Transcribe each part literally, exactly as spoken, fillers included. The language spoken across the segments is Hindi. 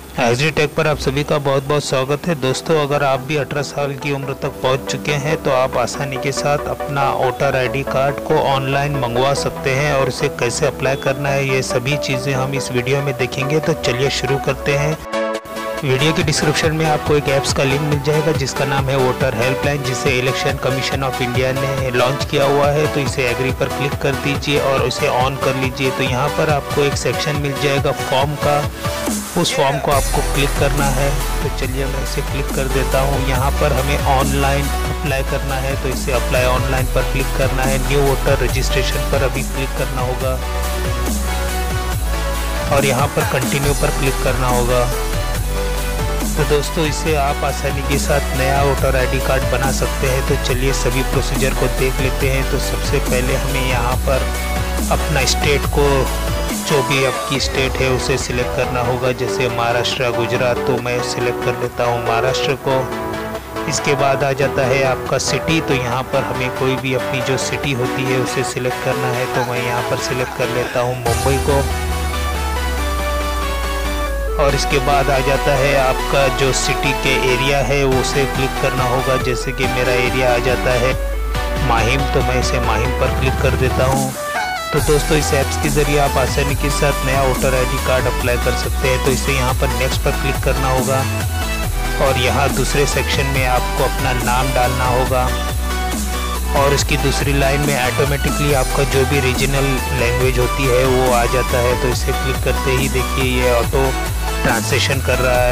आईडी टेक पर आप सभी का बहुत बहुत स्वागत है। दोस्तों, अगर आप भी अठारह साल की उम्र तक पहुंच चुके हैं तो आप आसानी के साथ अपना वोटर आईडी कार्ड को ऑनलाइन मंगवा सकते हैं और इसे कैसे अप्लाई करना है ये सभी चीज़ें हम इस वीडियो में देखेंगे। तो चलिए शुरू करते हैं। वीडियो के डिस्क्रिप्शन में आपको एक ऐप्स का लिंक मिल जाएगा जिसका नाम है वोटर हेल्पलाइन, जिसे इलेक्शन कमीशन ऑफ इंडिया ने लॉन्च किया हुआ है। तो इसे एग्री पर क्लिक कर दीजिए और इसे ऑन कर लीजिए। तो यहाँ पर आपको एक सेक्शन मिल जाएगा फॉर्म का, उस फॉर्म को आपको क्लिक करना है। तो चलिए मैं इसे क्लिक कर देता हूँ। यहाँ पर हमें ऑनलाइन अप्लाई करना है तो इसे अप्लाई ऑनलाइन पर क्लिक करना है। न्यू वोटर रजिस्ट्रेशन पर अभी क्लिक करना होगा और यहाँ पर कंटिन्यू पर क्लिक करना होगा। तो दोस्तों, इसे आप आसानी के साथ नया वोटर आईडी कार्ड बना सकते हैं। तो चलिए सभी प्रोसीजर को देख लेते हैं। तो सबसे पहले हमें यहाँ पर अपना स्टेट को, जो भी आपकी स्टेट है उसे सिलेक्ट करना होगा, जैसे महाराष्ट्र, गुजरात। तो मैं सिलेक्ट कर लेता हूँ महाराष्ट्र को। इसके बाद आ जाता है आपका सिटी। तो यहाँ पर हमें कोई भी अपनी जो सिटी होती है उसे सिलेक्ट करना है। तो मैं यहाँ पर सिलेक्ट कर लेता हूँ मुंबई को। और इसके बाद आ जाता है आपका जो सिटी के एरिया है उसे क्लिक करना होगा, जैसे कि मेरा एरिया आ जाता है माहिम। तो मैं इसे माहिम पर क्लिक कर देता हूँ। तो दोस्तों, इस ऐप्स के ज़रिए आप आसानी के साथ नया वोटर आईडी कार्ड अप्लाई कर सकते हैं। तो इसे यहाँ पर नेक्स्ट पर क्लिक करना होगा और यहाँ दूसरे सेक्शन में आपको अपना नाम डालना होगा और इसकी दूसरी लाइन में ऑटोमेटिकली आपका जो भी रीजनल लैंग्वेज होती है वो आ जाता है। तो इसे क्लिक करते ही देखिए ये ऑटो ट्रांसलेशन कर रहा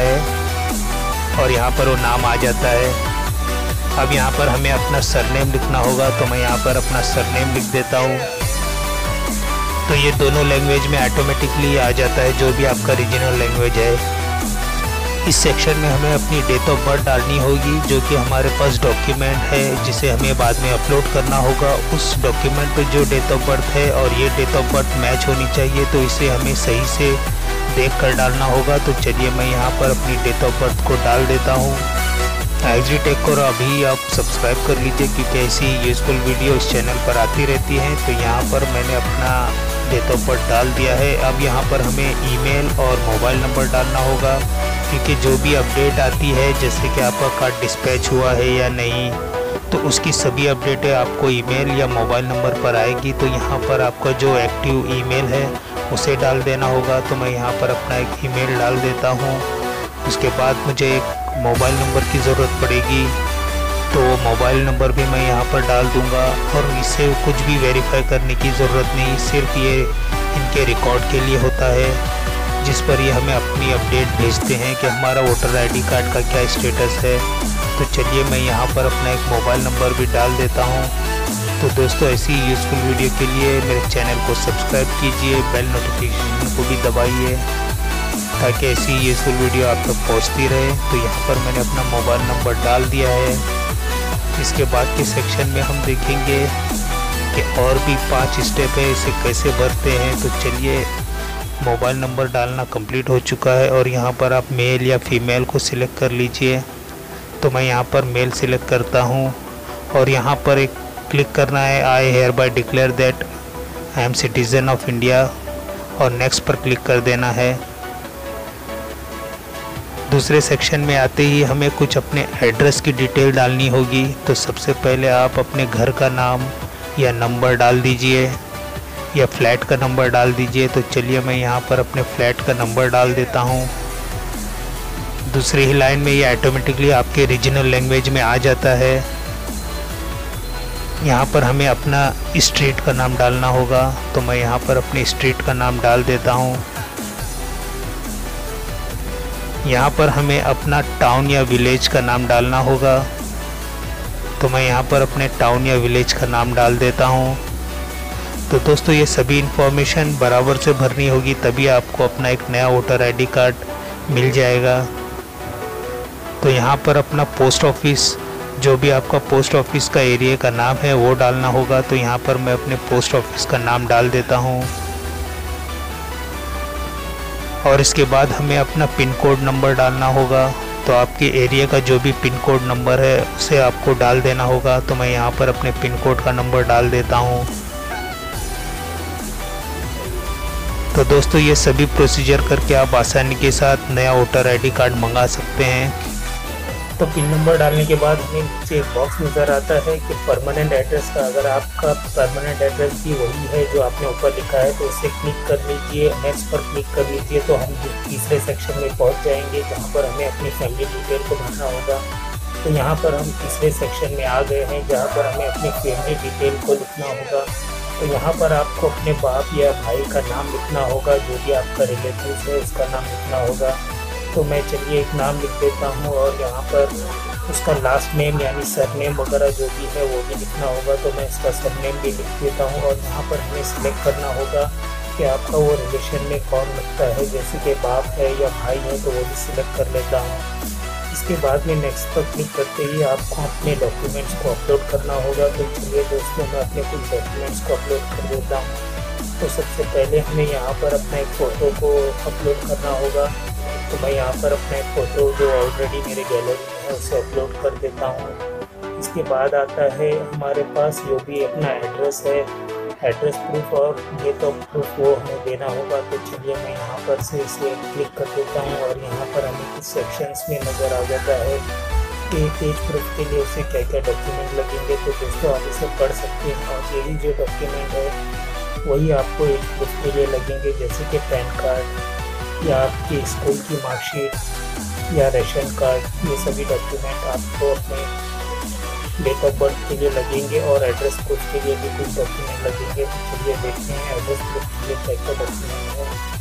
है और यहाँ पर वो नाम आ जाता है। अब यहाँ पर हमें अपना सरनेम लिखना होगा। तो मैं यहाँ पर अपना सरनेम लिख देता हूँ। तो ये दोनों लैंग्वेज में ऑटोमेटिकली आ जाता है, जो भी आपका रीजनल लैंग्वेज है। इस सेक्शन में हमें अपनी डेट ऑफ बर्थ डालनी होगी, जो कि हमारे पास डॉक्यूमेंट है जिसे हमें बाद में अपलोड करना होगा। उस डॉक्यूमेंट पे जो डेट ऑफ बर्थ है और ये डेट ऑफ बर्थ मैच होनी चाहिए। तो इसे हमें सही से देख कर डालना होगा। तो चलिए मैं यहाँ पर अपनी डेट ऑफ बर्थ को डाल देता हूँ। आईडी टेक को अभी आप सब्सक्राइब कर लीजिए, क्योंकि ऐसी यूज़फुल वीडियो इस चैनल पर आती रहती हैं। तो यहाँ पर मैंने अपना डेट ऑफ बर्थ डाल दिया है। अब यहाँ पर हमें ईमेल और मोबाइल नंबर डालना होगा, क्योंकि जो भी अपडेट आती है, जैसे कि आपका कार्ड डिस्पैच हुआ है या नहीं, तो उसकी सभी अपडेटें आपको ईमेल या मोबाइल नंबर पर आएगी। तो यहाँ पर आपका जो एक्टिव ईमेल है उसे डाल देना होगा। तो मैं यहाँ पर अपना एक ईमेल डाल देता हूँ। उसके बाद मुझे एक मोबाइल नंबर की ज़रूरत पड़ेगी, तो वो मोबाइल नंबर भी मैं यहाँ पर डाल दूँगा। और इससे कुछ भी वेरीफाई करने की ज़रूरत नहीं, सिर्फ ये इनके रिकॉर्ड के लिए होता है, जिस पर ये हमें अपनी अपडेट भेजते हैं कि हमारा वोटर आईडी कार्ड का क्या स्टेटस है। तो चलिए मैं यहाँ पर अपना एक मोबाइल नंबर भी डाल देता हूँ। तो दोस्तों, ऐसी यूज़फुल वीडियो के लिए मेरे चैनल को सब्सक्राइब कीजिए, बेल नोटिफिकेशन को भी दबाइए, ताकि ऐसी यूज़फुल वीडियो आप तक पहुँचती रहे। तो यहाँ पर मैंने अपना मोबाइल नंबर डाल दिया है। इसके बाद के सेक्शन में हम देखेंगे कि और भी पाँच स्टेप है, इसे कैसे भरते हैं। तो चलिए, मोबाइल नंबर डालना कंप्लीट हो चुका है और यहाँ पर आप मेल या फीमेल को सिलेक्ट कर लीजिए। तो मैं यहाँ पर मेल सिलेक्ट करता हूँ और यहाँ पर एक क्लिक करना है, I hereby declare that I am citizen of India, और नेक्स्ट पर क्लिक कर देना है। दूसरे सेक्शन में आते ही हमें कुछ अपने एड्रेस की डिटेल डालनी होगी। तो सबसे पहले आप अपने घर का नाम या नंबर डाल दीजिए या फ्लैट का नंबर डाल दीजिए। तो चलिए मैं यहाँ पर अपने फ्लैट का नंबर डाल देता हूँ। दूसरी ही लाइन में ये ऑटोमेटिकली आपके रीजनल लैंग्वेज में आ जाता है। यहाँ पर हमें अपना स्ट्रीट का नाम डालना होगा। तो मैं यहाँ पर अपने स्ट्रीट का नाम डाल देता हूँ। यहाँ पर हमें अपना टाउन या विलेज का नाम डालना होगा। तो मैं यहाँ पर अपने टाउन या विलेज का नाम डाल देता हूँ। तो दोस्तों, ये सभी इन्फॉर्मेशन बराबर से भरनी होगी, तभी आपको अपना एक नया वोटर आईडी कार्ड मिल जाएगा। तो यहाँ पर अपना पोस्ट ऑफिस, जो भी आपका पोस्ट ऑफिस का एरिया का नाम है वो डालना होगा। तो यहाँ पर मैं अपने पोस्ट ऑफिस का नाम डाल देता हूँ और इसके बाद हमें अपना पिन कोड नंबर डालना होगा। तो आपके एरिया का जो भी पिन कोड नंबर है उसे आपको डाल देना होगा। तो मैं यहाँ पर अपने पिन कोड का नंबर डाल देता हूँ। तो दोस्तों ये सभी प्रोसीजर करके आप आसानी के साथ नया वोटर आईडी कार्ड मंगा सकते हैं। तो पिन नंबर डालने के बाद हमें नीचे एक बॉक्स नज़र आता है कि परमानेंट एड्रेस का, अगर आपका परमानेंट एड्रेस भी वही है जो आपने ऊपर लिखा है तो उसे क्लिक कर लीजिए, नेक्स्ट पर क्लिक कर लीजिए। तो हम तीसरे सेक्शन में पहुंच जाएंगे जहां पर हमें अपनी फैमिली डिटेल को भरना होगा। तो यहां पर हम तीसरे सेक्शन में आ गए हैं जहां पर हमें अपनी फैमिली डिटेल को लिखना होगा। तो यहाँ पर आपको अपने बाप या भाई का नाम लिखना होगा, जो भी आपका रिलेटिव है उसका नाम लिखना होगा। तो मैं चलिए एक नाम लिख देता हूँ और यहाँ पर उसका लास्ट नेम यानी सरनेम वगैरह जो भी है वो भी लिखना होगा। तो मैं इसका सरनेम भी लिख देता हूँ और यहाँ पर हमें सिलेक्ट करना होगा कि आपका वो रिलेशन में कौन लगता है, जैसे कि बाप है या भाई है तो वो भी सिलेक्ट कर लेता हूँ। इसके बाद में नेक्स्ट पर क्लिक करते ही आपको अपने डॉक्यूमेंट्स को अपलोड करना होगा। तो चलिए दोस्तों मैं अपने कुछ डॉक्यूमेंट्स को अपलोड कर देता हूँ। तो सबसे पहले हमें यहाँ पर अपना एक फ़ोटो को अपलोड करना होगा। तो मैं यहाँ पर अपना एक फ़ोटो जो ऑलरेडी मेरे गैलरी में है उसे अपलोड कर देता हूँ। इसके बाद आता है हमारे पास जो भी अपना एड्रेस है, एड्रेस प्रूफ और डेट ऑफ प्रूफ वो हमें देना होगा। तो चलिए मैं यहाँ पर से इसे क्लिक कर देता हूँ और यहाँ पर हमें कुछ सेक्शंस में नज़र आ जाता है कि एज प्रूफ के लिए उसे क्या क्या डॉक्यूमेंट लगेंगे। तो दोस्तों आप इसे पढ़ सकते हैं और यही जो डॉक्यूमेंट है वही आपको एज प्रूफ के लिए लगेंगे, जैसे कि पैन कार्ड या आपकी स्कूल की मार्कशीट या रेशन कार्ड। ये सभी डॉक्यूमेंट आपको अपने डेट ऑफ बर्थ के लिए लगेंगे और एड्रेस प्रूफ के लिए भी कुछ डॉक्यूमेंट लगेंगे। तो चलिए देखते हैं एड्रेस प्रूफ के लिए क्या क्या डॉक्यूमेंट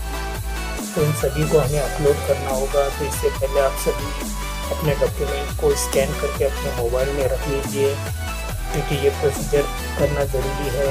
है। तो इन सभी को हमें अपलोड करना होगा। तो इससे पहले आप सभी अपने डॉक्यूमेंट को स्कैन करके अपने मोबाइल में रख लीजिए, क्योंकि ये प्रोसीजर करना ज़रूरी है।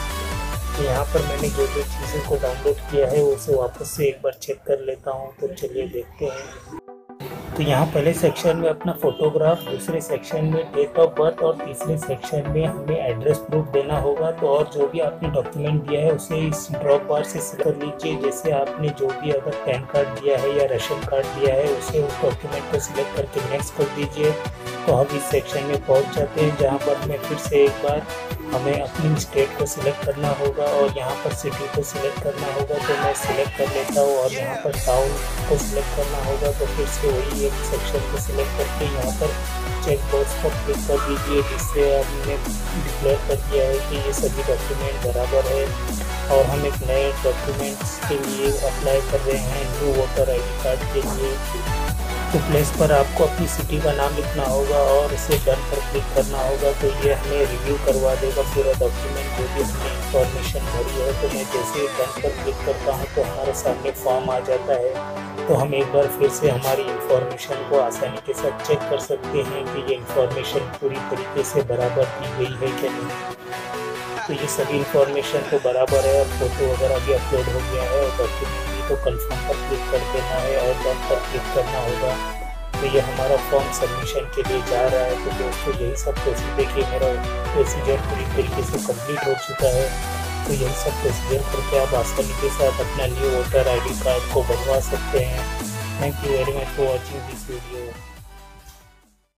तो यहाँ पर मैंने जो जो चीज़ों को डाउनलोड किया है उसे वापस से एक बार चेक कर लेता हूँ। तो चलिए देखते हैं। तो यहाँ पहले सेक्शन में अपना फ़ोटोग्राफ, दूसरे सेक्शन में डेट ऑफ बर्थ और तीसरे सेक्शन में हमें एड्रेस प्रूफ देना होगा। तो और जो भी आपने डॉक्यूमेंट दिया है उसे इस ड्रॉप बार से सिलेक्ट कर लीजिए। जैसे आपने जो भी अगर पैन कार्ड दिया है या राशन कार्ड दिया है उसे उस डॉक्यूमेंट को सिलेक्ट करके नेक्स्ट कर दीजिए। तो हम इस सेक्शन में पहुँच जाते हैं जहाँ पर हमें फिर से एक बार हमें अपनी स्टेट को सिलेक्ट करना होगा और यहाँ पर सिटी को सिलेक्ट करना होगा। तो मैं सिलेक्ट कर लेता हूँ और यहाँ पर टाउन को सिलेक्ट करना होगा। तो फिर से वही एक सेक्शन को सिलेक्ट करके यहाँ पर चेक बॉक्स पर क्लिक कर दीजिए, जिससे हमने डिक्लेयर कर दिया है कि ये सभी डॉक्यूमेंट बराबर है और हम एक नए डॉक्यूमेंट्स के लिए अप्लाई कर रहे हैं, new voter I D card के लिए। तो प्लेस पर आपको अपनी सिटी का नाम लिखना होगा और इसे डन पर क्लिक करना होगा। तो ये हमें रिव्यू करवा देगा पूरा डॉक्यूमेंट जो भी हमने इंफॉर्मेशन भरी है। तो मैं जैसे ही डन पर क्लिक करता हूँ तो हमारे सामने फॉर्म आ जाता है। तो हम एक बार फिर से हमारी इंफॉर्मेशन को आसानी के साथ चेक कर सकते हैं कि ये इंफॉर्मेशन पूरी तरीके से बराबर की गई है कि नहीं। तो ये सभी इंफॉर्मेशन तो बराबर है और फोटो वगैरह भी अपलोड हो गया है और डॉक्यूमेंट भी। तो कंफर्म पर क्लिक कर देना है और डन पर क्लिक करना होगा। तो ये हमारा फॉर्म सबमिशन के लिए जा रहा है। तो दोस्तों यही सब प्रोसीजर, देखिए मेरा प्रोसीजर पूरी तरीके से कंप्लीट हो चुका है। तो यही सब प्रोसीजर करके आप आसानी के साथ अपना new voter I D card को बनवा सकते हैं। Thank you very much for watching this video.